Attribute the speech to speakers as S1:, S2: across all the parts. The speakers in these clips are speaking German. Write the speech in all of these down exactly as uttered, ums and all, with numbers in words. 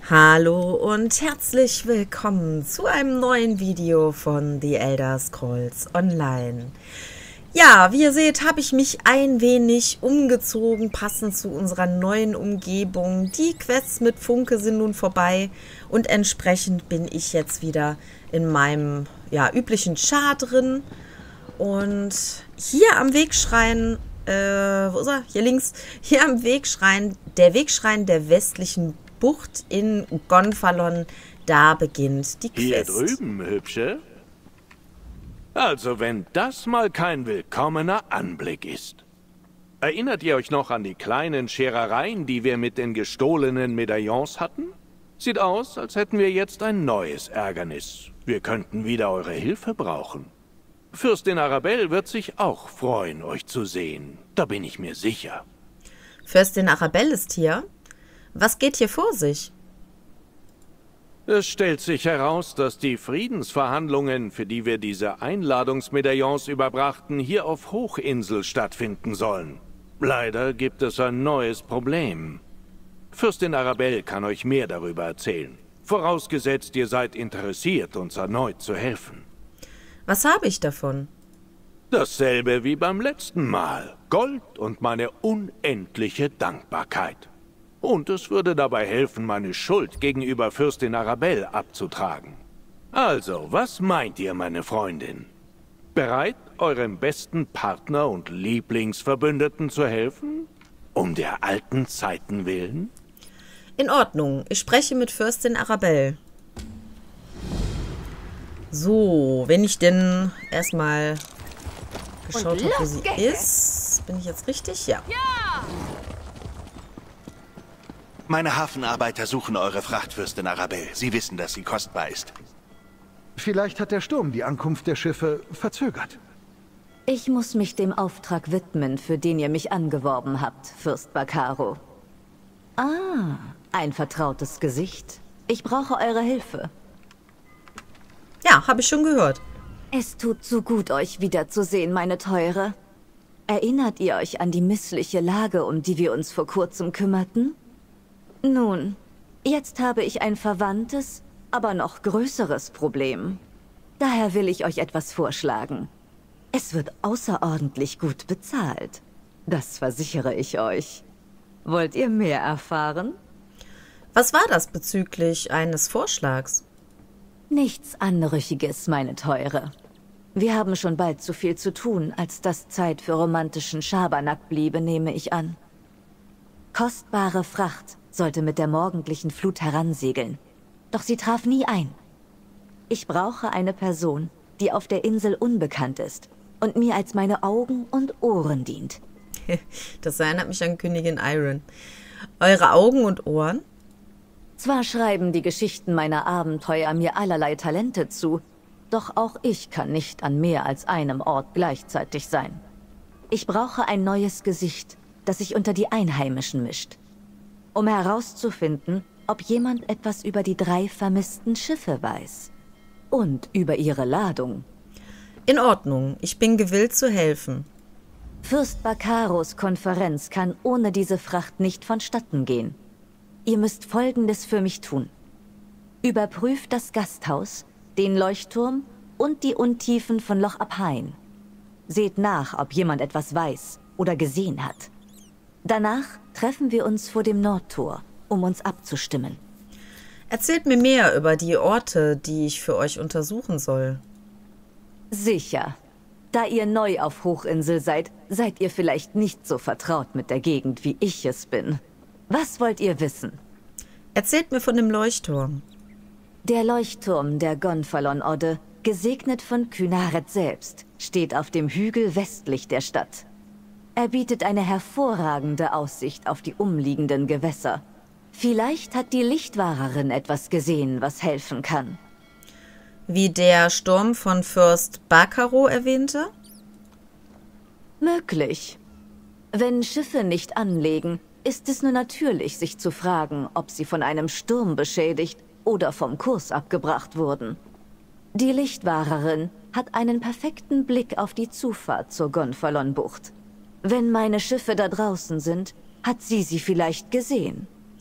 S1: Hallo und herzlich willkommen zu einem neuen Video von The Elder Scrolls Online. Ja, wie ihr seht, habe ich mich ein wenig umgezogen, passend zu unserer neuen Umgebung. Die Quests mit Funke sind nun vorbei und entsprechend bin ich jetzt wieder in meinem ja, üblichen Char drin. Und hier am Wegschrein, äh, wo ist er? Hier links, hier am Wegschrein, der Wegschrein der westlichen Bucht in Gonfalon, da beginnt die Quest.
S2: Hier drüben, Hübsche? Also, wenn das mal kein willkommener Anblick ist. Erinnert ihr euch noch an die kleinen Scherereien, die wir mit den gestohlenen Medaillons hatten? Sieht aus, als hätten wir jetzt ein neues Ärgernis. Wir könnten wieder eure Hilfe brauchen. Fürstin Arabelle wird sich auch freuen, euch zu sehen. Da bin ich mir sicher.
S1: Fürstin Arabelle ist hier? Was geht hier vor sich?
S2: Es stellt sich heraus, dass die Friedensverhandlungen, für die wir diese Einladungsmedaillons überbrachten, hier auf Hochinsel stattfinden sollen. Leider gibt es ein neues Problem. Fürstin Arabelle kann euch mehr darüber erzählen. Vorausgesetzt, ihr seid interessiert, uns erneut zu helfen.
S1: Was habe ich davon?
S2: Dasselbe wie beim letzten Mal. Gold und meine unendliche Dankbarkeit. Und es würde dabei helfen, meine Schuld gegenüber Fürstin Arabelle abzutragen. Also, was meint ihr, meine Freundin? Bereit, eurem besten Partner und Lieblingsverbündeten zu helfen? Um der alten Zeiten willen?
S1: In Ordnung, ich spreche mit Fürstin Arabelle. So, wenn ich denn erstmal geschaut habe, wo sie ist. Bin ich jetzt richtig? Ja.
S3: Ja!
S4: Meine Hafenarbeiter suchen eure Fracht, Fürstin Arabelle. Sie wissen, dass sie kostbar ist.
S5: Vielleicht hat der Sturm die Ankunft der Schiffe verzögert.
S3: Ich muss mich dem Auftrag widmen, für den ihr mich angeworben habt, Fürst Bacaro. Ah, ein vertrautes Gesicht. Ich brauche eure Hilfe.
S1: Ja, habe ich schon gehört.
S3: Es tut so gut, euch wiederzusehen, meine Teure. Erinnert ihr euch an die missliche Lage, um die wir uns vor kurzem kümmerten? Nun, jetzt habe ich ein verwandtes, aber noch größeres Problem. Daher will ich euch etwas vorschlagen. Es wird außerordentlich gut bezahlt. Das versichere ich euch. Wollt ihr mehr erfahren?
S1: Was war das bezüglich eines Vorschlags?
S3: Nichts Anrüchiges, meine Teure. Wir haben schon bald zu viel zu tun, als dass Zeit für romantischen Schabernack bliebe, nehme ich an. Kostbare Fracht sollte mit der morgendlichen Flut heransegeln. Doch sie traf nie ein. Ich brauche eine Person, die auf der Insel unbekannt ist und mir als meine Augen und Ohren dient.
S1: Das erinnert mich an Königin Iron. Eure Augen und Ohren?
S3: Zwar schreiben die Geschichten meiner Abenteuer mir allerlei Talente zu, doch auch ich kann nicht an mehr als einem Ort gleichzeitig sein. Ich brauche ein neues Gesicht, das sich unter die Einheimischen mischt. Um herauszufinden, ob jemand etwas über die drei vermissten Schiffe weiß. Und über ihre Ladung.
S1: In Ordnung, ich bin gewillt zu helfen.
S3: Fürst Bacaros Konferenz kann ohne diese Fracht nicht vonstatten gehen. Ihr müsst Folgendes für mich tun. Überprüft das Gasthaus, den Leuchtturm und die Untiefen von Loch Abhain. Seht nach, ob jemand etwas weiß oder gesehen hat. Danach treffen wir uns vor dem Nordtor, um uns abzustimmen.
S1: Erzählt mir mehr über die Orte, die ich für euch untersuchen soll.
S3: Sicher. Da ihr neu auf Hochinsel seid, seid ihr vielleicht nicht so vertraut mit der Gegend, wie ich es bin. Was wollt ihr wissen?
S1: Erzählt mir von dem Leuchtturm.
S3: Der Leuchtturm der Gonfalon-Odde, gesegnet von Kynaret selbst, steht auf dem Hügel westlich der Stadt. Er bietet eine hervorragende Aussicht auf die umliegenden Gewässer. Vielleicht hat die Lichtwahrerin etwas gesehen, was helfen kann.
S1: Wie der Sturm von Fürst Bacaro erwähnte?
S3: Möglich. Wenn Schiffe nicht anlegen, ist es nur natürlich, sich zu fragen, ob sie von einem Sturm beschädigt oder vom Kurs abgebracht wurden. Die Lichtwahrerin hat einen perfekten Blick auf die Zufahrt zur Gonfalon-Bucht. Wenn meine Schiffe da draußen sind, hat sie sie vielleicht gesehen.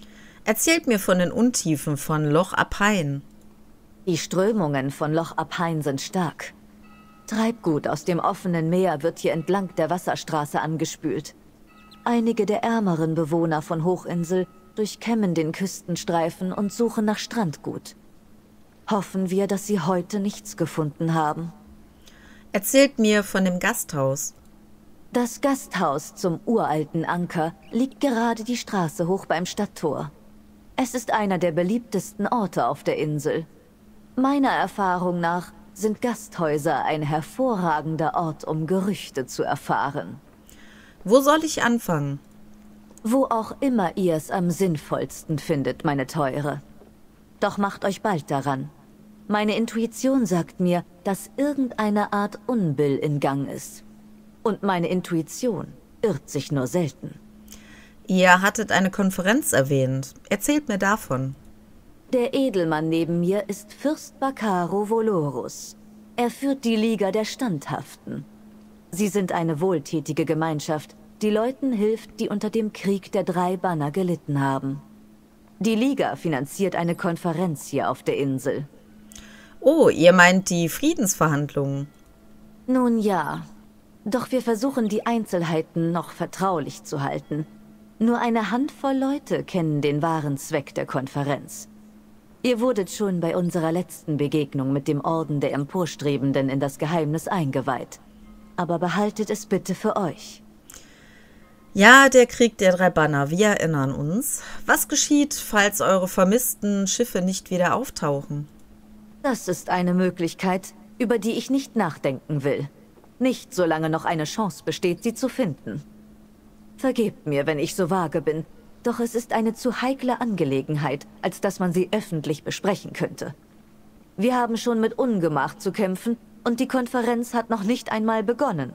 S1: Erzählt mir von den Untiefen von Loch Aphain.
S3: Die Strömungen von Loch Aphain sind stark. Treibgut aus dem offenen Meer wird hier entlang der Wasserstraße angespült. Einige der ärmeren Bewohner von Hochinsel durchkämmen den Küstenstreifen und suchen nach Strandgut. Hoffen wir, dass sie heute nichts gefunden haben.
S1: Erzählt mir von dem Gasthaus.
S3: Das Gasthaus zum uralten Anker liegt gerade die Straße hoch beim Stadttor. Es ist einer der beliebtesten Orte auf der Insel. Meiner Erfahrung nach sind Gasthäuser ein hervorragender Ort, um Gerüchte zu erfahren.
S1: Wo soll ich anfangen?
S3: Wo auch immer ihr es am sinnvollsten findet, meine Teure. Doch macht euch bald daran. Meine Intuition sagt mir, dass irgendeine Art Unbill in Gang ist. Und meine Intuition irrt sich nur selten.
S1: Ihr hattet eine Konferenz erwähnt. Erzählt mir davon.
S3: Der Edelmann neben mir ist Fürst Bacaro Volorus. Er führt die Liga der Standhaften. Sie sind eine wohltätige Gemeinschaft, die Leuten hilft, die unter dem Krieg der drei Banner gelitten haben. Die Liga finanziert eine Konferenz hier auf der Insel.
S1: Oh, ihr meint die Friedensverhandlungen?
S3: Nun ja, doch wir versuchen die Einzelheiten noch vertraulich zu halten. Nur eine Handvoll Leute kennen den wahren Zweck der Konferenz. Ihr wurdet schon bei unserer letzten Begegnung mit dem Orden der Emporstrebenden in das Geheimnis eingeweiht. Aber behaltet es bitte für euch.
S1: Ja, der Krieg der drei Banner, wir erinnern uns. Was geschieht, falls eure vermissten Schiffe nicht wieder auftauchen?
S3: Das ist eine Möglichkeit, über die ich nicht nachdenken will. Nicht, solange noch eine Chance besteht, sie zu finden. Vergebt mir, wenn ich so vage bin, doch es ist eine zu heikle Angelegenheit, als dass man sie öffentlich besprechen könnte. Wir haben schon mit Ungemach zu kämpfen und die Konferenz hat noch nicht einmal begonnen.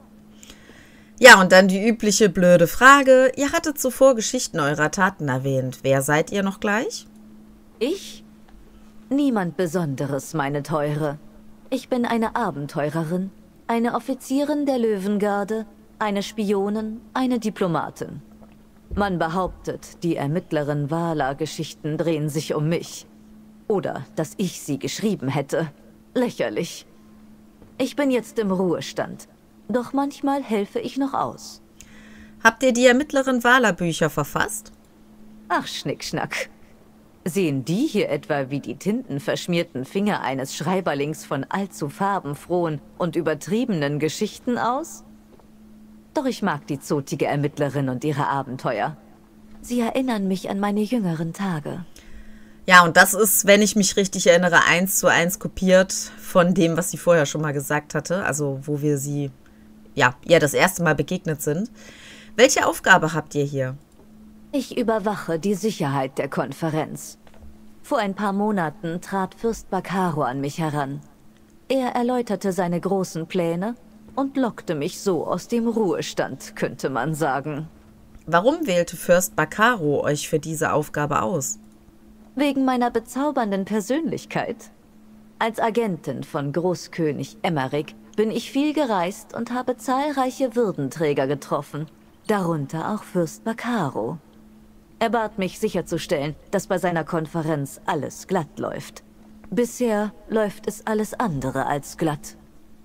S1: Ja, und dann die übliche blöde Frage. Ihr hattet zuvor Geschichten eurer Taten erwähnt. Wer seid ihr noch gleich?
S3: Ich? Niemand Besonderes, meine Teure. Ich bin eine Abenteurerin, eine Offizierin der Löwengarde, eine Spionin, eine Diplomatin. Man behauptet, die Ermittlerin Vala-Geschichten drehen sich um mich. Oder, dass ich sie geschrieben hätte. Lächerlich. Ich bin jetzt im Ruhestand. Doch manchmal helfe ich noch aus.
S1: Habt ihr die Ermittlerin Vala-Bücher verfasst?
S3: Ach, Schnickschnack. Sehen die hier etwa wie die tintenverschmierten Finger eines Schreiberlings von allzu farbenfrohen und übertriebenen Geschichten aus? Doch ich mag die zotige Ermittlerin und ihre Abenteuer. Sie erinnern mich an meine jüngeren Tage.
S1: Ja, und das ist, wenn ich mich richtig erinnere, eins zu eins kopiert von dem, was sie vorher schon mal gesagt hatte. Also, wo wir sie, ja, ja, das erste Mal begegnet sind. Welche Aufgabe habt ihr hier?
S3: Ich überwache die Sicherheit der Konferenz. Vor ein paar Monaten trat Fürst Bacaro an mich heran. Er erläuterte seine großen Pläne und lockte mich so aus dem Ruhestand, könnte man sagen.
S1: Warum wählte Fürst Bacaro euch für diese Aufgabe aus?
S3: Wegen meiner bezaubernden Persönlichkeit. Als Agentin von Großkönig Emmerich bin ich viel gereist und habe zahlreiche Würdenträger getroffen, darunter auch Fürst Bacaro. Er bat mich sicherzustellen, dass bei seiner Konferenz alles glatt läuft. Bisher läuft es alles andere als glatt.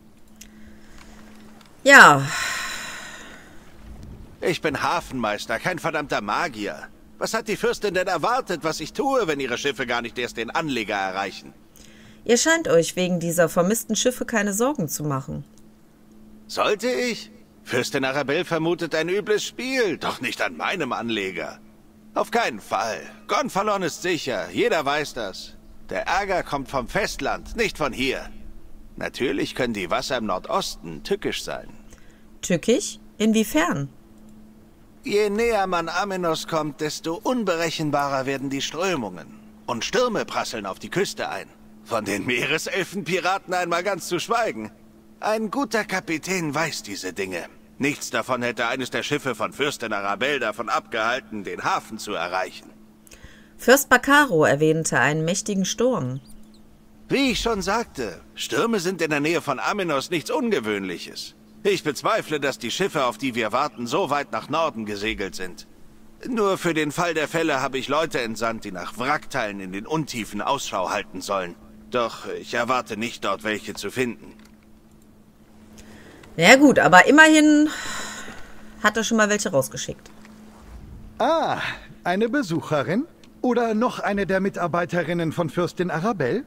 S1: Ja.
S4: Ich bin Hafenmeister, kein verdammter Magier. Was hat die Fürstin denn erwartet, was ich tue, wenn ihre Schiffe gar nicht erst den Anleger erreichen?
S1: Ihr scheint euch wegen dieser vermissten Schiffe keine Sorgen zu machen.
S4: Sollte ich? Fürstin Arabelle vermutet ein übles Spiel, doch nicht an meinem Anleger. Auf keinen Fall. Gonfalon ist sicher, jeder weiß das. Der Ärger kommt vom Festland, nicht von hier. Natürlich können die Wasser im Nordosten tückisch sein.
S1: Tückisch? Inwiefern?
S4: Je näher man Amenos kommt, desto unberechenbarer werden die Strömungen. Und Stürme prasseln auf die Küste ein. Von den Meereselfenpiraten einmal ganz zu schweigen. Ein guter Kapitän weiß diese Dinge. Nichts davon hätte eines der Schiffe von Fürstin Arabelle davon abgehalten, den Hafen zu erreichen.
S1: Fürst Bacaro erwähnte einen mächtigen Sturm.
S4: Wie ich schon sagte, Stürme sind in der Nähe von Amenos nichts Ungewöhnliches. Ich bezweifle, dass die Schiffe, auf die wir warten, so weit nach Norden gesegelt sind. Nur für den Fall der Fälle habe ich Leute entsandt, die nach Wrackteilen in den Untiefen Ausschau halten sollen. Doch ich erwarte nicht, dort welche zu finden.
S1: Ja gut, aber immerhin hat er schon mal welche rausgeschickt.
S5: Ah, eine Besucherin? Oder noch eine der Mitarbeiterinnen von Fürstin Arabelle?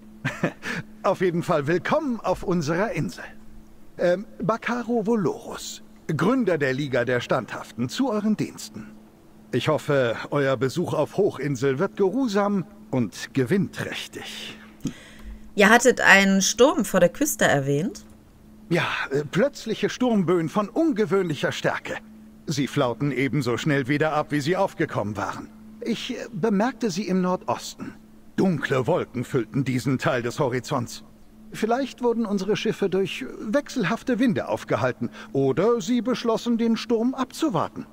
S5: Auf jeden Fall willkommen auf unserer Insel. Ähm, Bacaro Volorus, Gründer der Liga der Standhaften, zu euren Diensten. Ich hoffe, euer Besuch auf Hochinsel wird geruhsam und gewinnträchtig.
S1: Ihr hattet einen Sturm vor der Küste erwähnt?
S5: Ja, äh, plötzliche Sturmböen von ungewöhnlicher Stärke. Sie flauten ebenso schnell wieder ab, wie sie aufgekommen waren. Ich äh, bemerkte sie im Nordosten. Dunkle Wolken füllten diesen Teil des Horizonts. Vielleicht wurden unsere Schiffe durch wechselhafte Winde aufgehalten oder sie beschlossen, den Sturm abzuwarten.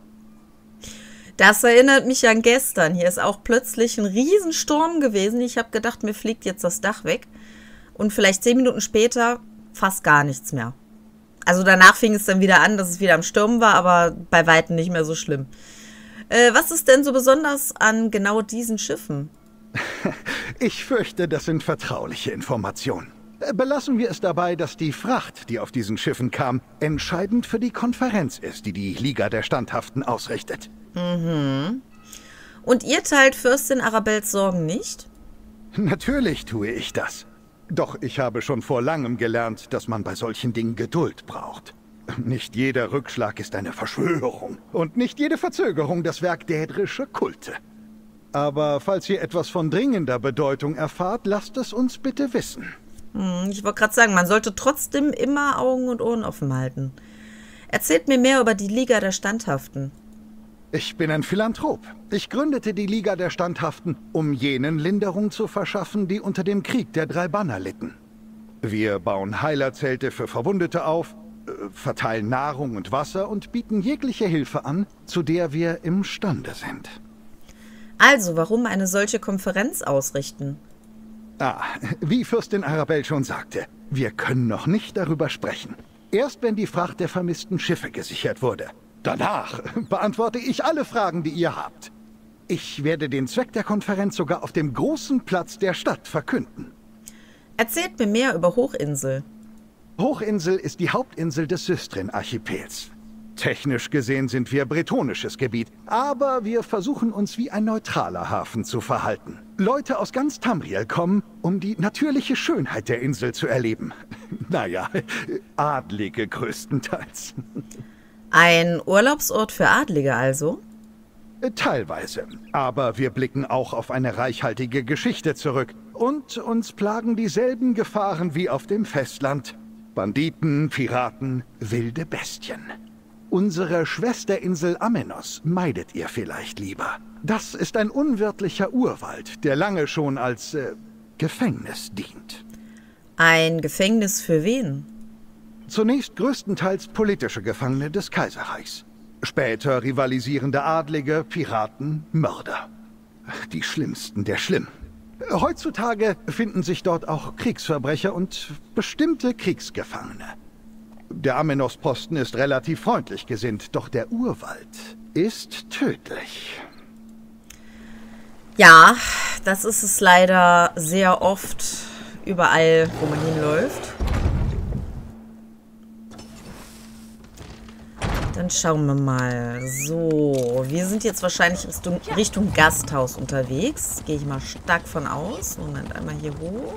S1: Das erinnert mich an gestern. Hier ist auch plötzlich ein Riesensturm gewesen. Ich habe gedacht, mir fliegt jetzt das Dach weg. Und vielleicht zehn Minuten später fast gar nichts mehr. Also danach fing es dann wieder an, dass es wieder am Stürmen war, aber bei Weitem nicht mehr so schlimm. Äh, was ist denn so besonders an genau diesen Schiffen?
S5: Ich fürchte, das sind vertrauliche Informationen. Belassen wir es dabei, dass die Fracht, die auf diesen Schiffen kam, entscheidend für die Konferenz ist, die die Liga der Standhaften ausrichtet.
S1: Mhm. Und ihr teilt Fürstin Arabelles Sorgen nicht?
S5: Natürlich tue ich das. Doch ich habe schon vor langem gelernt, dass man bei solchen Dingen Geduld braucht. Nicht jeder Rückschlag ist eine Verschwörung. Und nicht jede Verzögerung das Werk dädrischer Kulte. Aber falls ihr etwas von dringender Bedeutung erfahrt, lasst es uns bitte wissen.
S1: Hm, ich wollte gerade sagen, man sollte trotzdem immer Augen und Ohren offen halten. Erzählt mir mehr über die Liga der Standhaften.
S5: Ich bin ein Philanthrop. Ich gründete die Liga der Standhaften, um jenen Linderung zu verschaffen, die unter dem Krieg der drei Banner litten. Wir bauen Heilerzelte für Verwundete auf, äh, verteilen Nahrung und Wasser und bieten jegliche Hilfe an, zu der wir imstande sind.
S1: Also, warum eine solche Konferenz ausrichten?
S5: Ah, wie Fürstin Arabelle schon sagte, wir können noch nicht darüber sprechen. Erst wenn die Fracht der vermissten Schiffe gesichert wurde. Danach beantworte ich alle Fragen, die ihr habt. Ich werde den Zweck der Konferenz sogar auf dem großen Platz der Stadt verkünden.
S1: Erzählt mir mehr über Hochinsel.
S5: Hochinsel ist die Hauptinsel des Systrin-Archipels. Technisch gesehen sind wir bretonisches Gebiet, aber wir versuchen uns wie ein neutraler Hafen zu verhalten. Leute aus ganz Tamriel kommen, um die natürliche Schönheit der Insel zu erleben. Naja, Adlige größtenteils.
S1: Ein Urlaubsort für Adlige also?
S5: Teilweise. Aber wir blicken auch auf eine reichhaltige Geschichte zurück. Und uns plagen dieselben Gefahren wie auf dem Festland. Banditen, Piraten, wilde Bestien. Unsere Schwesterinsel Amenos meidet ihr vielleicht lieber. Das ist ein unwirtlicher Urwald, der lange schon als äh, Gefängnis dient.
S1: Ein Gefängnis für wen?
S5: Zunächst größtenteils politische Gefangene des Kaiserreichs. Später rivalisierende Adlige, Piraten, Mörder. Die schlimmsten der Schlimmen. Heutzutage finden sich dort auch Kriegsverbrecher und bestimmte Kriegsgefangene. Der Amenos-Posten ist relativ freundlich gesinnt, doch der Urwald ist tödlich.
S1: Ja, das ist es leider sehr oft überall, wo man hinläuft. Dann schauen wir mal. So, wir sind jetzt wahrscheinlich Richtung, Richtung Gasthaus unterwegs. Gehe ich mal stark von aus. Moment, einmal hier hoch.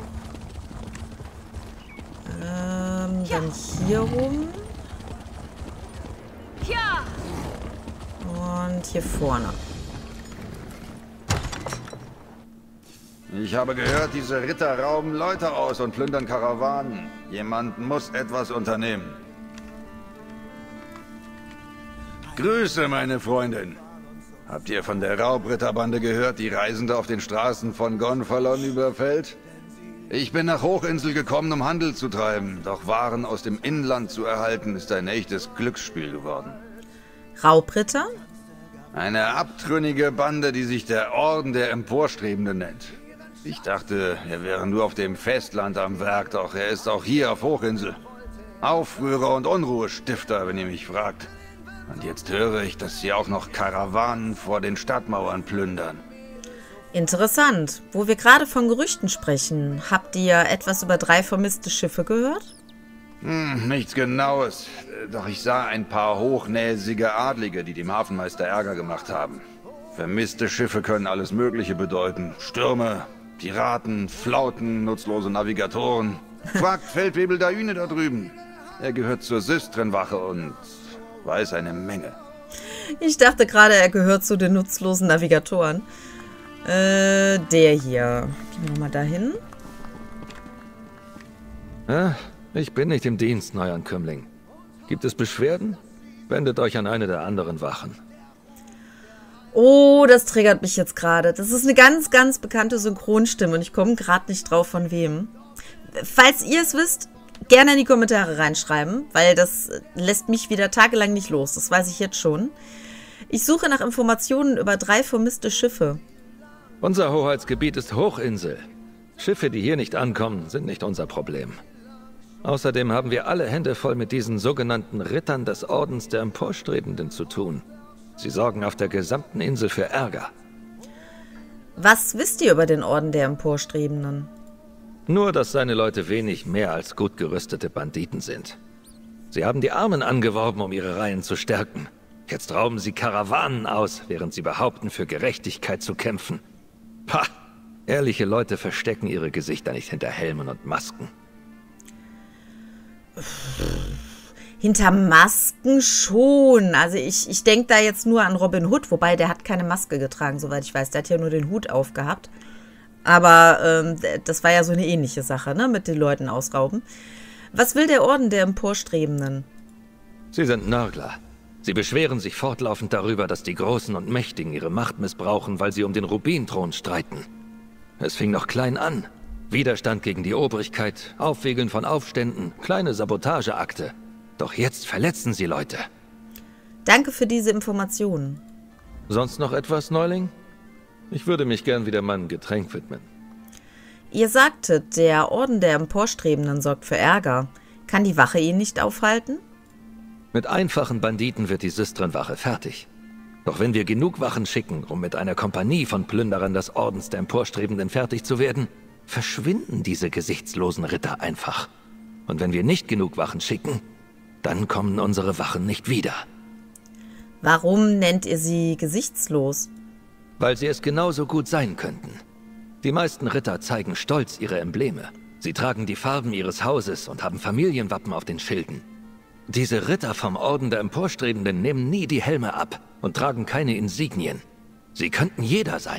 S1: Ähm, dann hier rum. Und hier vorne.
S6: Ich habe gehört, diese Ritter rauben Leute aus und plündern Karawanen. Jemand muss etwas unternehmen. Grüße, meine Freundin. Habt ihr von der Raubritterbande gehört, die Reisende auf den Straßen von Gonfalon überfällt? Ich bin nach Hochinsel gekommen, um Handel zu treiben. Doch Waren aus dem Inland zu erhalten, ist ein echtes Glücksspiel geworden.
S1: Raubritter?
S6: Eine abtrünnige Bande, die sich der Orden der Emporstrebenden nennt. Ich dachte, er wäre nur auf dem Festland am Werk, doch er ist auch hier auf Hochinsel. Aufrührer und Unruhestifter, wenn ihr mich fragt. Und jetzt höre ich, dass sie auch noch Karawanen vor den Stadtmauern plündern.
S1: Interessant. Wo wir gerade von Gerüchten sprechen, habt ihr etwas über drei vermisste Schiffe gehört?
S6: Hm, nichts Genaues. Doch ich sah ein paar hochnäsige Adlige, die dem Hafenmeister Ärger gemacht haben. Vermisste Schiffe können alles Mögliche bedeuten. Stürme, Piraten, Flauten, nutzlose Navigatoren. Fragt Feldwebel Dayune da drüben. Er gehört zur Systrenwache und weiß eine Menge.
S1: Ich dachte gerade, er gehört zu den nutzlosen Navigatoren. Äh, der hier. Gehen wir nochmal dahin.
S7: Ja, ich bin nicht im Dienst, Neuankömmling. Gibt es Beschwerden? Wendet euch an eine der anderen Wachen.
S1: Oh, das triggert mich jetzt gerade. Das ist eine ganz, ganz bekannte Synchronstimme und ich komme gerade nicht drauf, von wem. Falls ihr es wisst, gerne in die Kommentare reinschreiben, weil das lässt mich wieder tagelang nicht los. Das weiß ich jetzt schon. Ich suche nach Informationen über drei vermisste Schiffe.
S7: Unser Hoheitsgebiet ist Hochinsel. Schiffe, die hier nicht ankommen, sind nicht unser Problem. Außerdem haben wir alle Hände voll mit diesen sogenannten Rittern des Ordens der Emporstrebenden zu tun. Sie sorgen auf der gesamten Insel für Ärger.
S1: Was wisst ihr über den Orden der Emporstrebenden?
S7: Nur, dass seine Leute wenig mehr als gut gerüstete Banditen sind. Sie haben die Armen angeworben, um ihre Reihen zu stärken. Jetzt rauben sie Karawanen aus, während sie behaupten, für Gerechtigkeit zu kämpfen. Pah! Ehrliche Leute verstecken ihre Gesichter nicht hinter Helmen und Masken.
S1: Hinter Masken schon. Also ich, ich denke da jetzt nur an Robin Hood, wobei der hat keine Maske getragen, soweit ich weiß. Der hat ja nur den Hut aufgehabt. Aber ähm, das war ja so eine ähnliche Sache, ne? Mit den Leuten ausrauben. Was will der Orden der Emporstrebenden?
S7: Sie sind Nörgler. Sie beschweren sich fortlaufend darüber, dass die Großen und Mächtigen ihre Macht missbrauchen, weil sie um den Rubinthron streiten. Es fing noch klein an. Widerstand gegen die Obrigkeit, Aufwiegeln von Aufständen, kleine Sabotageakte. Doch jetzt verletzen sie Leute.
S1: Danke für diese Informationen.
S7: Sonst noch etwas, Neuling? Ich würde mich gern wieder meinem Getränk widmen.
S1: Ihr sagtet, der Orden der Emporstrebenden sorgt für Ärger. Kann die Wache ihn nicht aufhalten?
S7: Mit einfachen Banditen wird die Systrenwache fertig. Doch wenn wir genug Wachen schicken, um mit einer Kompanie von Plünderern des Ordens der Emporstrebenden fertig zu werden, verschwinden diese gesichtslosen Ritter einfach. Und wenn wir nicht genug Wachen schicken, dann kommen unsere Wachen nicht wieder.
S1: Warum nennt ihr sie gesichtslos?
S7: Weil sie es genauso gut sein könnten. Die meisten Ritter zeigen stolz ihre Embleme. Sie tragen die Farben ihres Hauses und haben Familienwappen auf den Schilden. Diese Ritter vom Orden der Emporstrebenden nehmen nie die Helme ab und tragen keine Insignien. Sie könnten jeder sein.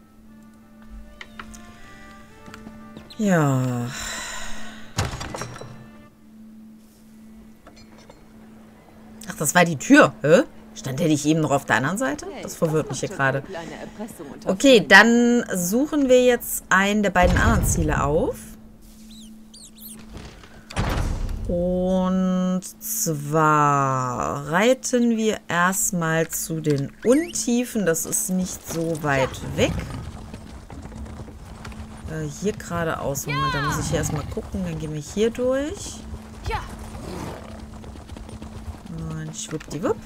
S1: Ja. Ach, das war die Tür. Hä? Stand der nicht eben noch auf der anderen Seite? Das verwirrt mich hier gerade. Okay, dann suchen wir jetzt einen der beiden anderen Ziele auf. Und zwar reiten wir erstmal zu den Untiefen. Das ist nicht so weit weg. Äh, hier geradeaus. Moment, da muss ich hier erstmal gucken. Dann gehen wir hier durch. Und schwuppdiwupp.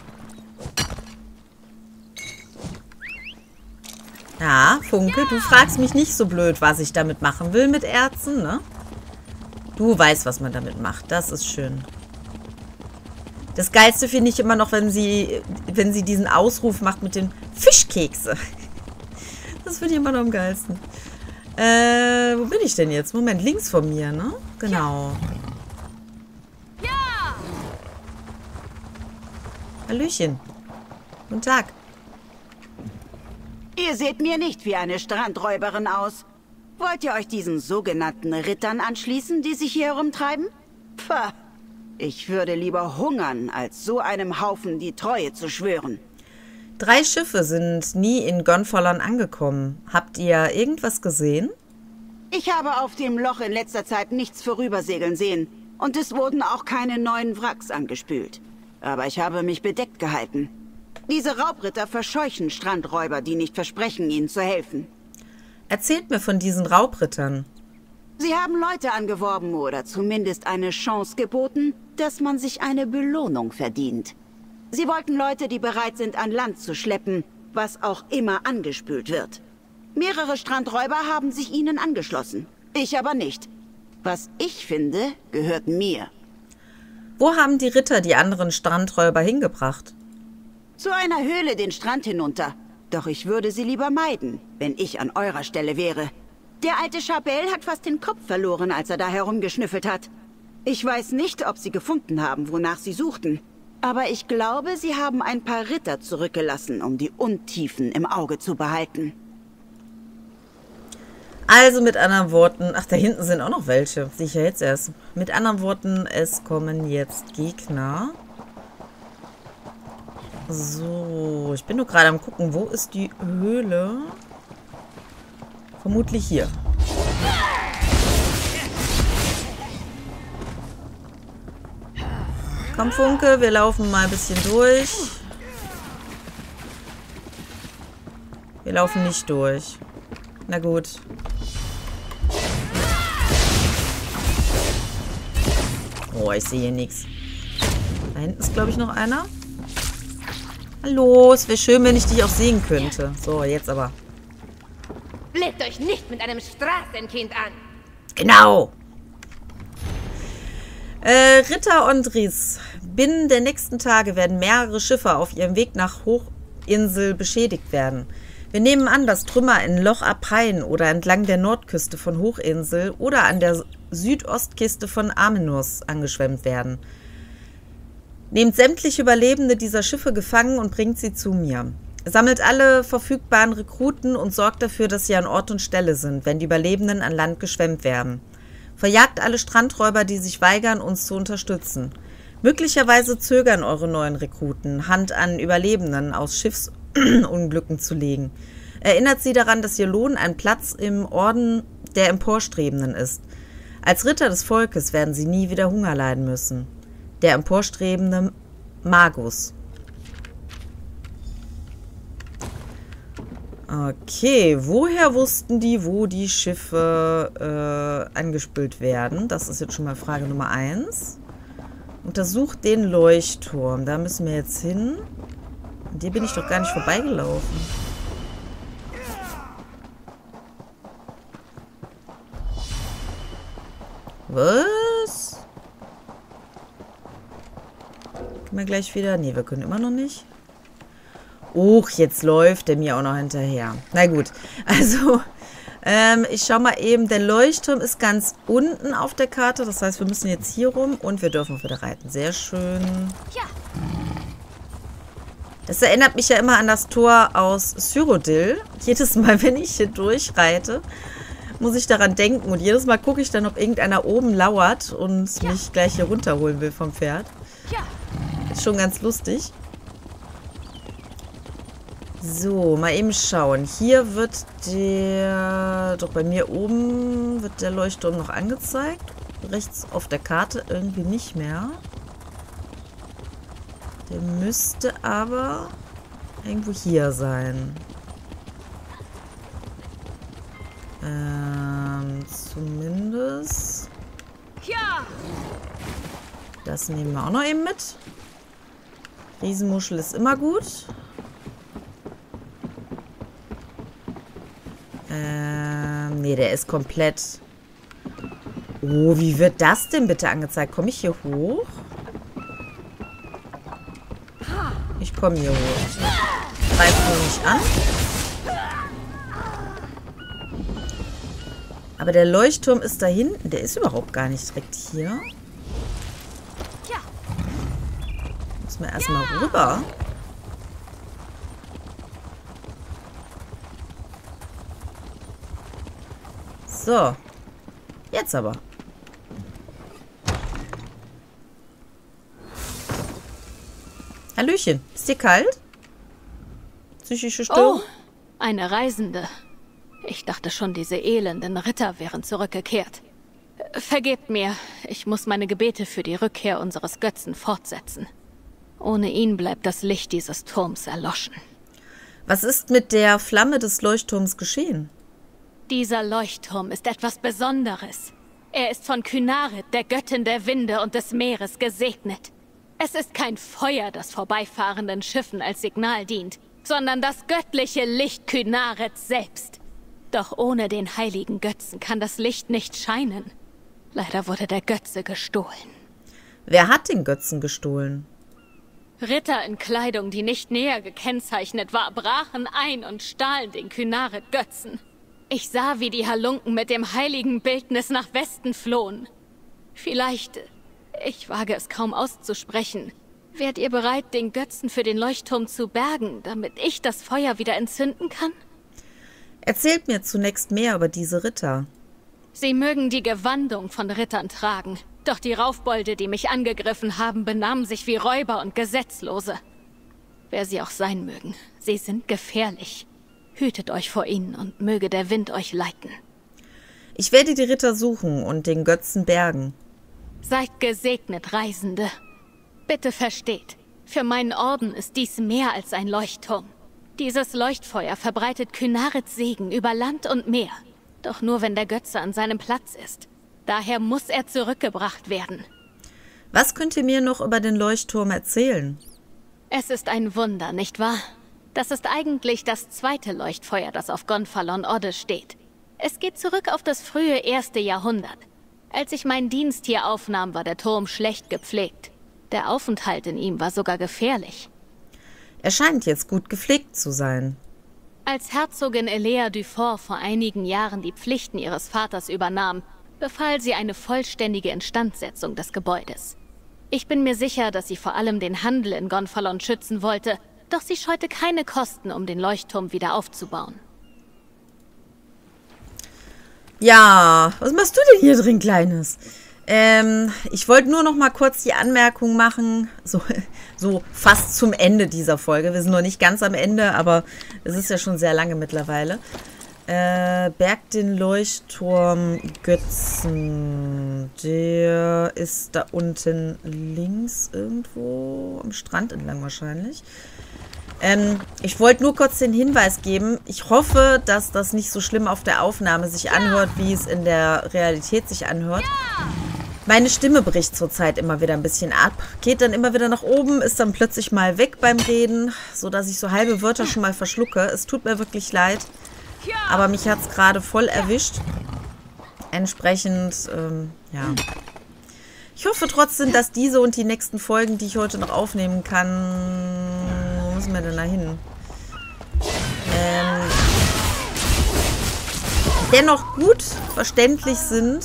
S1: Ja, Funke, du fragst mich nicht so blöd, was ich damit machen will mit Erzen, ne? Du weißt, was man damit macht. Das ist schön. Das Geilste finde ich immer noch, wenn sie, wenn sie diesen Ausruf macht mit den Fischkekse. Das finde ich immer noch am geilsten. Äh, wo bin ich denn jetzt? Moment, links von mir, ne? Genau.
S8: Ja.
S1: Hallöchen. Guten Tag.
S8: Ihr seht mir nicht wie eine Strandräuberin aus. Wollt ihr euch diesen sogenannten Rittern anschließen, die sich hier herumtreiben? Pah, ich würde lieber hungern, als so einem Haufen die Treue zu schwören.
S1: Drei Schiffe sind nie in Gonfalon angekommen. Habt ihr irgendwas gesehen?
S8: Ich habe auf dem Loch in letzter Zeit nichts vorübersegeln sehen. Und es wurden auch keine neuen Wracks angespült. Aber ich habe mich bedeckt gehalten. Diese Raubritter verscheuchen Strandräuber, die nicht versprechen, ihnen zu helfen.
S1: Erzählt mir von diesen Raubrittern.
S8: Sie haben Leute angeworben oder zumindest eine Chance geboten, dass man sich eine Belohnung verdient. Sie wollten Leute, die bereit sind, an Land zu schleppen, was auch immer angespült wird. Mehrere Strandräuber haben sich ihnen angeschlossen. Ich aber nicht. Was ich finde, gehört mir.
S1: Wo haben die Ritter die anderen Strandräuber hingebracht?
S8: Zu einer Höhle den Strand hinunter. Doch ich würde sie lieber meiden, wenn ich an eurer Stelle wäre. Der alte Chabelle hat fast den Kopf verloren, als er da herumgeschnüffelt hat. Ich weiß nicht, ob sie gefunden haben, wonach sie suchten. Aber ich glaube, sie haben ein paar Ritter zurückgelassen, um die Untiefen im Auge zu behalten.
S1: Also mit anderen Worten, ach, da hinten sind auch noch welche, sehe ich ja jetzt erst. Mit anderen Worten, es kommen jetzt Gegner. So, ich bin nur gerade am gucken, wo ist die Höhle? Vermutlich hier. Komm, Funke, wir laufen mal ein bisschen durch. Wir laufen nicht durch. Na gut. Oh, ich sehe hier nichts. Da hinten ist, glaube ich, noch einer. Hallo, es wäre schön, wenn ich dich auch sehen könnte. So, jetzt aber.
S9: Blickt euch nicht mit einem Straßenkind an.
S1: Genau. Äh, Ritter Ondris. Binnen der nächsten Tage werden mehrere Schiffe auf ihrem Weg nach Hochinsel beschädigt werden. Wir nehmen an, dass Trümmer in Loch Apain oder entlang der Nordküste von Hochinsel oder an der Südostküste von Amenos angeschwemmt werden. Nehmt sämtliche Überlebende dieser Schiffe gefangen und bringt sie zu mir. Sammelt alle verfügbaren Rekruten und sorgt dafür, dass sie an Ort und Stelle sind, wenn die Überlebenden an Land geschwemmt werden. Verjagt alle Strandräuber, die sich weigern, uns zu unterstützen. Möglicherweise zögern eure neuen Rekruten, Hand an Überlebenden aus Schiffsunglücken zu legen. Erinnert sie daran, dass ihr Lohn ein Platz im Orden der Emporstrebenden ist. Als Ritter des Volkes werden sie nie wieder Hunger leiden müssen. Der emporstrebende Magus. Okay, woher wussten die, wo die Schiffe äh, angespült werden? Das ist jetzt schon mal Frage Nummer eins. Untersucht den Leuchtturm. Da müssen wir jetzt hin. An dir bin ich doch gar nicht vorbeigelaufen. Was? Können wir gleich wieder? Ne, wir können immer noch nicht. Uch, jetzt läuft der mir auch noch hinterher. Na gut, also ähm, ich schau mal eben, der Leuchtturm ist ganz unten auf der Karte. Das heißt, wir müssen jetzt hier rum und wir dürfen auch wieder reiten. Sehr schön. Das erinnert mich ja immer an das Tor aus Cyrodiil. Jedes Mal, wenn ich hier durchreite, muss ich daran denken. Und jedes Mal gucke ich dann, ob irgendeiner oben lauert und mich gleich hier runterholen will vom Pferd. Ist schon ganz lustig. So, mal eben schauen. Hier wird der... Doch bei mir oben wird der Leuchtturm noch angezeigt. Rechts auf der Karte irgendwie nicht mehr. Der müsste aber irgendwo hier sein. Ähm, zumindest... Das nehmen wir auch noch eben mit. Riesenmuschel ist immer gut. Ähm, nee, der ist komplett... Oh, wie wird das denn bitte angezeigt? Komme ich hier hoch? Ich komme hier hoch. Greift nur nicht an. Aber der Leuchtturm ist da hinten. Der ist überhaupt gar nicht direkt hier. Müssen wir erstmal rüber. So. Jetzt aber. Hallöchen. Ist dir kalt? Psychische Störung?
S10: Oh, eine Reisende. Ich dachte schon, diese elenden Ritter wären zurückgekehrt. Vergebt mir, ich muss meine Gebete für die Rückkehr unseres Götzen fortsetzen. Ohne ihn bleibt das Licht dieses Turms erloschen.
S1: Was ist mit der Flamme des Leuchtturms geschehen?
S10: Dieser Leuchtturm ist etwas Besonderes. Er ist von Kynarit, der Göttin der Winde und des Meeres, gesegnet. Es ist kein Feuer, das vorbeifahrenden Schiffen als Signal dient, sondern das göttliche Licht Kynareth selbst. Doch ohne den heiligen Götzen kann das Licht nicht scheinen. Leider wurde der Götze gestohlen.
S1: Wer hat den Götzen gestohlen?
S10: Ritter in Kleidung, die nicht näher gekennzeichnet war, brachen ein und stahlen den Kynareth-Götzen. Ich sah, wie die Halunken mit dem heiligen Bildnis nach Westen flohen. Vielleicht, ich wage es kaum auszusprechen, wärt ihr bereit, den Götzen für den Leuchtturm zu bergen, damit ich das Feuer wieder entzünden kann?
S1: Erzählt mir zunächst mehr über diese Ritter.
S10: Sie mögen die Gewandung von Rittern tragen, doch die Raufbolde, die mich angegriffen haben, benahmen sich wie Räuber und Gesetzlose. Wer sie auch sein mögen, sie sind gefährlich. Hütet euch vor ihnen und möge der Wind euch leiten.
S1: Ich werde die Ritter suchen und den Götzen bergen.
S10: Seid gesegnet, Reisende. Bitte versteht, für meinen Orden ist dies mehr als ein Leuchtturm. Dieses Leuchtfeuer verbreitet Kynareths Segen über Land und Meer. Doch nur, wenn der Götze an seinem Platz ist. Daher muss er zurückgebracht werden.
S1: Was könnt ihr mir noch über den Leuchtturm erzählen?
S10: Es ist ein Wunder, nicht wahr? Das ist eigentlich das zweite Leuchtfeuer, das auf Gonfalon Odde steht. Es geht zurück auf das frühe erste Jahrhundert. Als ich meinen Dienst hier aufnahm, war der Turm schlecht gepflegt. Der Aufenthalt in ihm war sogar gefährlich.
S1: Er scheint jetzt gut gepflegt zu sein.
S10: Als Herzogin Elea Dufort vor einigen Jahren die Pflichten ihres Vaters übernahm, befahl sie eine vollständige Instandsetzung des Gebäudes. Ich bin mir sicher, dass sie vor allem den Handel in Gonfalon schützen wollte, doch sie scheute keine Kosten, um den Leuchtturm wieder aufzubauen.
S1: Ja, was machst du denn hier drin, Kleines? Ähm, ich wollte nur noch mal kurz die Anmerkung machen, so, so fast zum Ende dieser Folge. Wir sind noch nicht ganz am Ende, aber es ist ja schon sehr lange mittlerweile. Äh, Berg den Leuchtturm Götzen. Der ist da unten links irgendwo am Strand entlang wahrscheinlich. Ähm, ich wollte nur kurz den Hinweis geben. Ich hoffe, dass das nicht so schlimm auf der Aufnahme sich anhört, wie es in der Realität sich anhört. Meine Stimme bricht zurzeit immer wieder ein bisschen ab. Geht dann immer wieder nach oben, ist dann plötzlich mal weg beim Reden, sodass ich so halbe Wörter schon mal verschlucke. Es tut mir wirklich leid. Aber mich hat es gerade voll erwischt. Entsprechend, ähm, ja. Ich hoffe trotzdem, dass diese und die nächsten Folgen, die ich heute noch aufnehmen kann... Wo müssen wir denn da hin? Ähm, dennoch gut verständlich sind.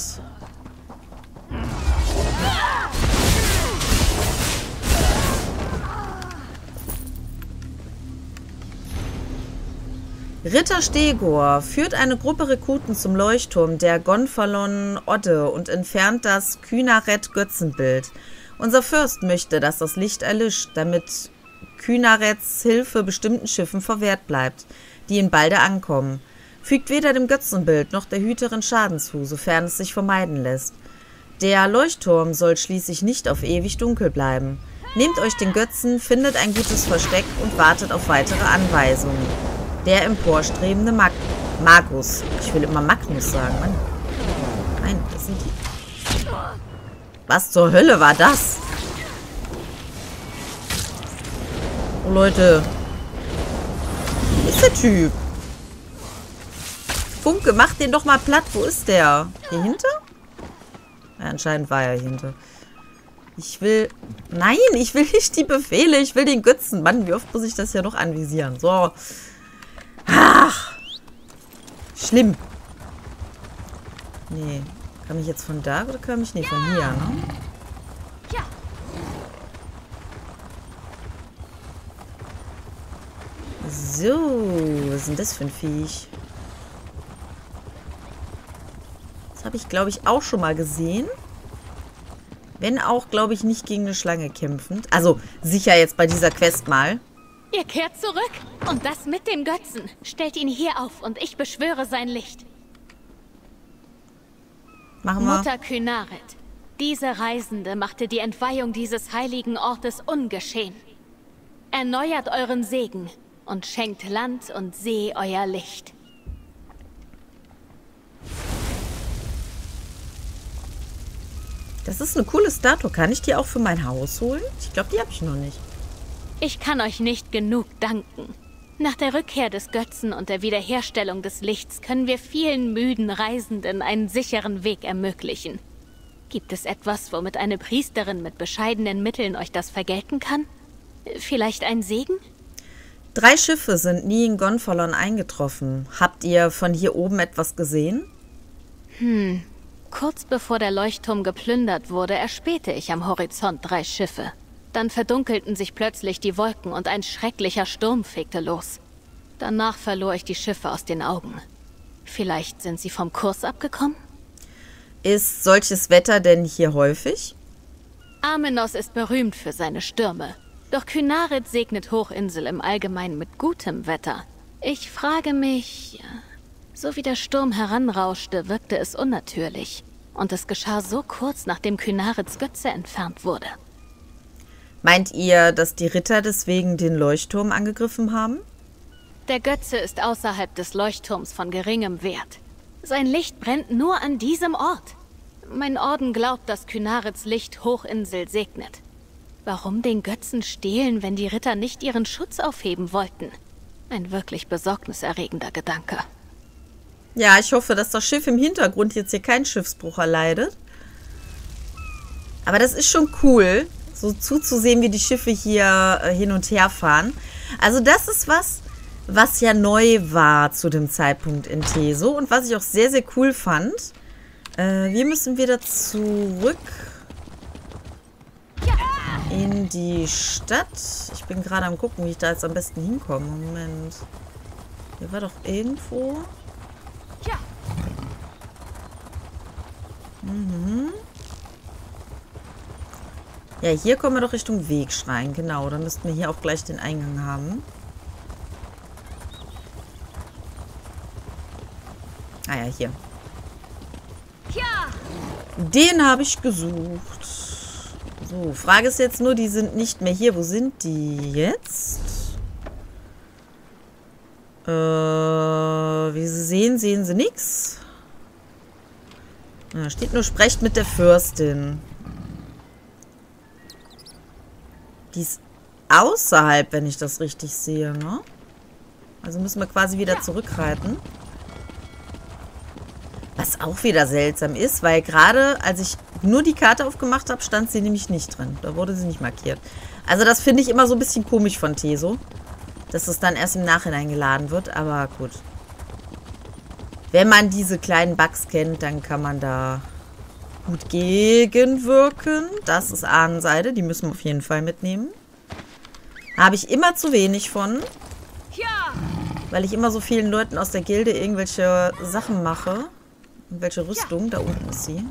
S1: Ritter Stegor führt eine Gruppe Rekruten zum Leuchtturm der Gonfalon Odde und entfernt das Kynareth-Götzenbild. Unser Fürst möchte, dass das Licht erlischt, damit Kynareths Hilfe bestimmten Schiffen verwehrt bleibt, die in Balde ankommen. Fügt weder dem Götzenbild noch der Hüterin Schaden zu, sofern es sich vermeiden lässt. Der Leuchtturm soll schließlich nicht auf ewig dunkel bleiben. Nehmt euch den Götzen, findet ein gutes Versteck und wartet auf weitere Anweisungen. Der emporstrebende Mag Magus. Ich will immer Magnus sagen, Mann. Nein, das sind die... Was zur Hölle war das? Oh, Leute. Wo ist der Typ? Funke, mach den doch mal platt. Wo ist der? Hier hinter? Ja, anscheinend war er hier hinter. Ich will... Nein, ich will nicht die Befehle. Ich will den Götzen. Mann, wie oft muss ich das ja noch anvisieren? So. Ach. Schlimm. Nee. Kam ich jetzt von da oder kam ich nicht von hier, ne? So. Was ist denn das für ein Viech? Das habe ich, glaube ich, auch schon mal gesehen. Wenn auch, glaube ich, nicht gegen eine Schlange kämpfend. Also, sicher jetzt bei dieser Quest mal.
S10: Ihr kehrt zurück. Und das mit dem Götzen. Stellt ihn hier auf und ich beschwöre sein Licht.
S1: Machen wir.
S10: Mutter Kynareth, diese Reisende machte die Entweihung dieses heiligen Ortes ungeschehen. Erneuert euren Segen und schenkt Land und See euer Licht.
S1: Das ist eine coole Statue. Kann ich die auch für mein Haus holen? Ich glaube, die habe ich noch nicht.
S10: Ich kann euch nicht genug danken. Nach der Rückkehr des Götzen und der Wiederherstellung des Lichts können wir vielen müden Reisenden einen sicheren Weg ermöglichen. Gibt es etwas, womit eine Priesterin mit bescheidenen Mitteln euch das vergelten kann? Vielleicht ein Segen?
S1: Drei Schiffe sind nie in Gonfalon eingetroffen. Habt ihr von hier oben etwas gesehen?
S10: Hm. Kurz bevor der Leuchtturm geplündert wurde, erspähte ich am Horizont drei Schiffe. Dann verdunkelten sich plötzlich die Wolken und ein schrecklicher Sturm fegte los. Danach verlor ich die Schiffe aus den Augen. Vielleicht sind sie vom Kurs abgekommen?
S1: Ist solches Wetter denn hier häufig?
S10: Amenos ist berühmt für seine Stürme. Doch Kynared segnet Hochinsel im Allgemeinen mit gutem Wetter. Ich frage mich... So wie der Sturm heranrauschte, wirkte es unnatürlich. Und es geschah so kurz, nachdem Kynareds Götze entfernt wurde.
S1: Meint ihr, dass die Ritter deswegen den Leuchtturm angegriffen haben?
S10: Der Götze ist außerhalb des Leuchtturms von geringem Wert. Sein Licht brennt nur an diesem Ort. Mein Orden glaubt, dass Kynareds Licht Hochinsel segnet. Warum den Götzen stehlen, wenn die Ritter nicht ihren Schutz aufheben wollten? Ein wirklich besorgniserregender Gedanke.
S1: Ja, ich hoffe, dass das Schiff im Hintergrund jetzt hier keinen Schiffsbruch erleidet. Aber das ist schon cool, so zuzusehen, wie die Schiffe hier äh, hin und her fahren. Also das ist was, was ja neu war zu dem Zeitpunkt in Teso und was ich auch sehr, sehr cool fand. Äh, wir müssen wieder zurück in die Stadt. Ich bin gerade am gucken, wie ich da jetzt am besten hinkomme. Moment. Hier war doch irgendwo... Mhm. Ja, hier kommen wir doch Richtung Wegschrein. Genau, dann müssten wir hier auch gleich den Eingang haben. Ah ja, hier. Den habe ich gesucht. So, Frage ist jetzt nur, die sind nicht mehr hier. Wo sind die jetzt? Äh, wie Sie sehen, sehen sie nichts. Da steht nur, sprecht mit der Fürstin. Die ist außerhalb, wenn ich das richtig sehe, ne? Also müssen wir quasi wieder zurückreiten. Was auch wieder seltsam ist, weil gerade als ich nur die Karte aufgemacht habe, stand sie nämlich nicht drin. Da wurde sie nicht markiert. Also das finde ich immer so ein bisschen komisch von Teso. Dass es dann erst im Nachhinein geladen wird, aber gut. Wenn man diese kleinen Bugs kennt, dann kann man da gut gegenwirken. Das ist Ahnenseide, die müssen wir auf jeden Fall mitnehmen. Habe ich immer zu wenig von. Weil ich immer so vielen Leuten aus der Gilde irgendwelche Sachen mache. Welche Rüstung? Da unten ist sie.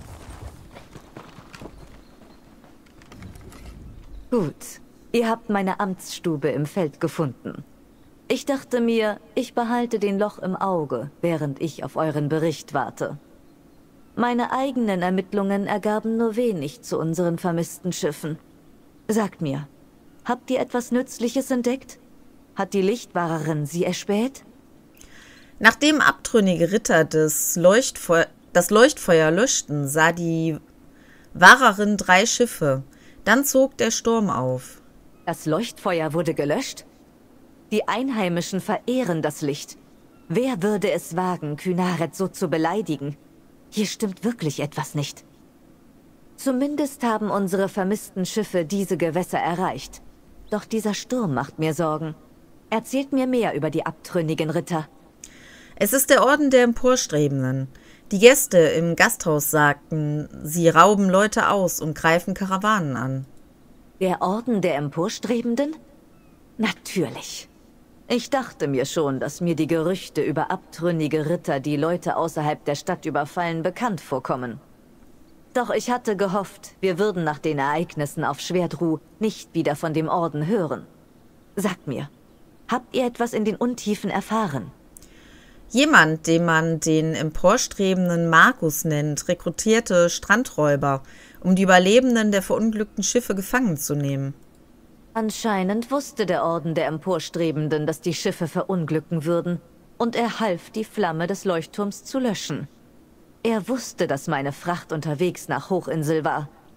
S3: Gut. Ihr habt meine Amtsstube im Feld gefunden. Ich dachte mir, ich behalte den Loch im Auge, während ich auf euren Bericht warte. Meine eigenen Ermittlungen ergaben nur wenig zu unseren vermissten Schiffen. Sagt mir, habt ihr etwas Nützliches entdeckt? Hat die Lichtwahrerin sie erspäht?
S1: Nachdem abtrünnige Ritter des Leuchtfeu- das Leuchtfeuer löschten, sah die Wahrerin drei Schiffe. Dann zog der Sturm auf.
S3: Das Leuchtfeuer wurde gelöscht? Die Einheimischen verehren das Licht. Wer würde es wagen, Kynared so zu beleidigen? Hier stimmt wirklich etwas nicht. Zumindest haben unsere vermissten Schiffe diese Gewässer erreicht. Doch dieser Sturm macht mir Sorgen. Erzählt mir mehr über die abtrünnigen Ritter.
S1: Es ist der Orden der Emporstrebenden. Die Gäste im Gasthaus sagten, sie rauben Leute aus und greifen Karawanen an.
S3: Der Orden der Emporstrebenden? Natürlich. Ich dachte mir schon, dass mir die Gerüchte über abtrünnige Ritter, die Leute außerhalb der Stadt überfallen, bekannt vorkommen. Doch ich hatte gehofft, wir würden nach den Ereignissen auf Schwertruh nicht wieder von dem Orden hören. Sagt mir, habt ihr etwas in den Untiefen erfahren?
S1: Jemand, den man den emporstrebenden Markus nennt, rekrutierte Strandräuber, um die Überlebenden der verunglückten Schiffe gefangen zu nehmen.
S3: Anscheinend wusste der Orden der Emporstrebenden, dass die Schiffe verunglücken würden, und er half, die Flamme des Leuchtturms zu löschen. Er wusste, dass meine Fracht unterwegs nach Hochinsel war,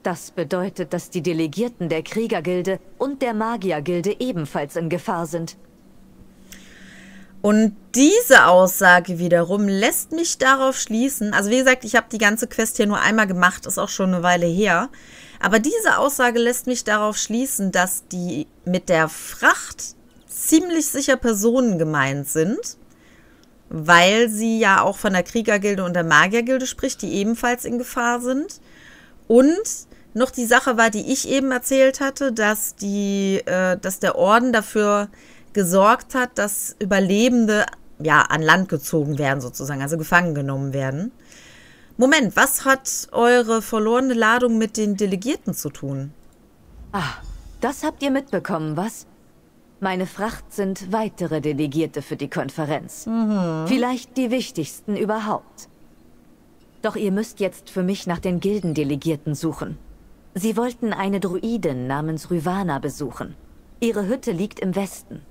S3: Das bedeutet, dass die Delegierten der Kriegergilde und der Magiergilde ebenfalls in Gefahr sind.
S1: Und diese Aussage wiederum lässt mich darauf schließen, also wie gesagt, ich habe die ganze Quest hier nur einmal gemacht, ist auch schon eine Weile her, aber diese Aussage lässt mich darauf schließen, dass die mit der Fracht ziemlich sicher Personen gemeint sind, weil sie ja auch von der Kriegergilde und der Magiergilde spricht, die ebenfalls in Gefahr sind. Und noch die Sache war, die ich eben erzählt hatte, dass, die, äh, dass der Orden dafür gesorgt hat, dass Überlebende ja an Land gezogen werden sozusagen, also gefangen genommen werden. Moment, was hat eure verlorene Ladung mit den Delegierten zu tun?
S3: Ah, das habt ihr mitbekommen, was? Meine Fracht sind weitere Delegierte für die Konferenz. Mhm. Vielleicht die wichtigsten überhaupt. Doch ihr müsst jetzt für mich nach den Gildendelegierten suchen. Sie wollten eine Druidin namens Ruvana besuchen. Ihre Hütte liegt im Westen.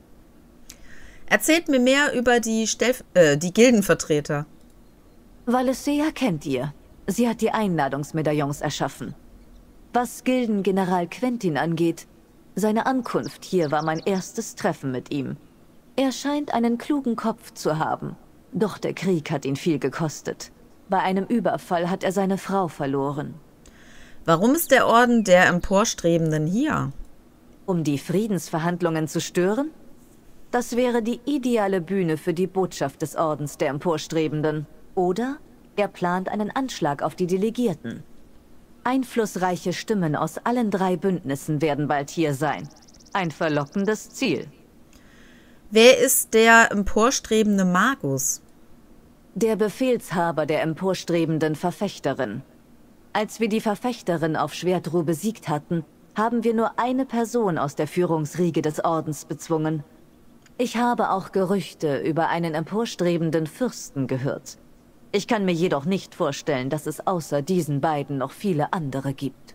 S1: Erzählt mir mehr über die, Stellv äh, die Gildenvertreter.
S3: Valesea kennt ihr. Sie hat die Einladungsmedaillons erschaffen. Was Gildengeneral Quentin angeht, seine Ankunft hier war mein erstes Treffen mit ihm. Er scheint einen klugen Kopf zu haben. Doch der Krieg hat ihn viel gekostet. Bei einem Überfall hat er seine Frau verloren.
S1: Warum ist der Orden der Emporstrebenden hier?
S3: Um die Friedensverhandlungen zu stören? Das wäre die ideale Bühne für die Botschaft des Ordens der Emporstrebenden. Oder er plant einen Anschlag auf die Delegierten. Einflussreiche Stimmen aus allen drei Bündnissen werden bald hier sein. Ein verlockendes Ziel.
S1: Wer ist der emporstrebende Magus?
S3: Der Befehlshaber der emporstrebenden Verfechterin. Als wir die Verfechterin auf Schwertruhe besiegt hatten, haben wir nur eine Person aus der Führungsriege des Ordens bezwungen. Ich habe auch Gerüchte über einen emporstrebenden Fürsten gehört. Ich kann mir jedoch nicht vorstellen, dass es außer diesen beiden noch viele andere gibt.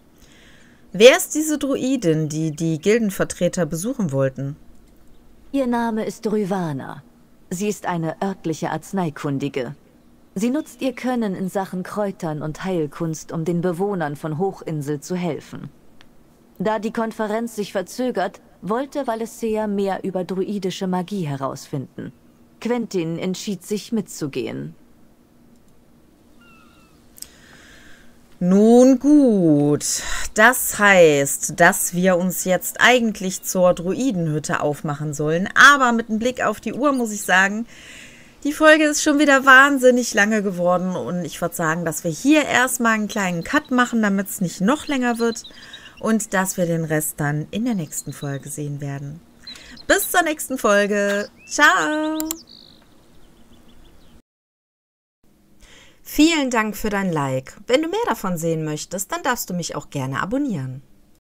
S1: Wer ist diese Druidin, die die Gildenvertreter besuchen wollten?
S3: Ihr Name ist Ruvana. Sie ist eine örtliche Arzneikundige. Sie nutzt ihr Können in Sachen Kräutern und Heilkunst, um den Bewohnern von Hochinsel zu helfen. Da die Konferenz sich verzögert, wollte Valesea mehr über druidische Magie herausfinden. Quentin entschied sich mitzugehen.
S1: Nun gut, das heißt, dass wir uns jetzt eigentlich zur Druidenhütte aufmachen sollen. Aber mit einem Blick auf die Uhr muss ich sagen, die Folge ist schon wieder wahnsinnig lange geworden. Und ich würde sagen, dass wir hier erstmal einen kleinen Cut machen, damit es nicht noch länger wird. Und dass wir den Rest dann in der nächsten Folge sehen werden. Bis zur nächsten Folge. Ciao! Vielen Dank für dein Like. Wenn du mehr davon sehen möchtest, dann darfst du mich auch gerne abonnieren.